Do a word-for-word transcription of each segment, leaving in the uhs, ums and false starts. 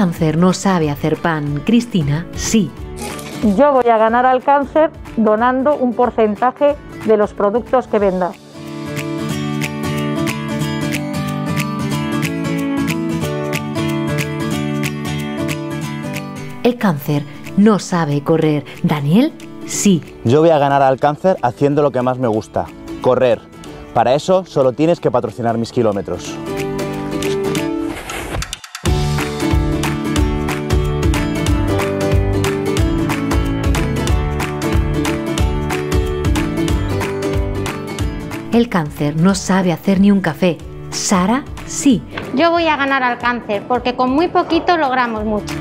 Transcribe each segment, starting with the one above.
cáncer no sabe hacer pan, Cristina sí. Yo voy a ganar al cáncer donando un porcentaje de los productos que venda. El cáncer no sabe correr, Daniel sí. Yo voy a ganar al cáncer haciendo lo que más me gusta, correr. Para eso solo tienes que patrocinar mis kilómetros. El cáncer no sabe hacer ni un café, Sara sí. Yo voy a ganar al cáncer porque con muy poquito logramos mucho.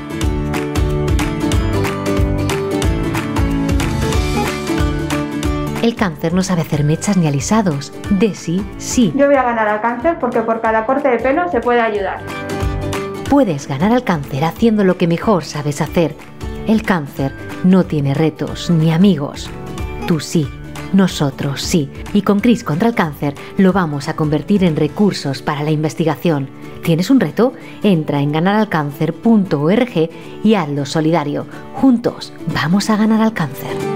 El cáncer no sabe hacer mechas ni alisados, Desi sí. Yo voy a ganar al cáncer porque por cada corte de pelo se puede ayudar. Puedes ganar al cáncer haciendo lo que mejor sabes hacer. El cáncer no tiene retos ni amigos. Tú sí, nosotros sí. Y con Cris contra el cáncer lo vamos a convertir en recursos para la investigación. ¿Tienes un reto? Entra en ganar al cáncer punto org y hazlo solidario. Juntos vamos a ganar al cáncer.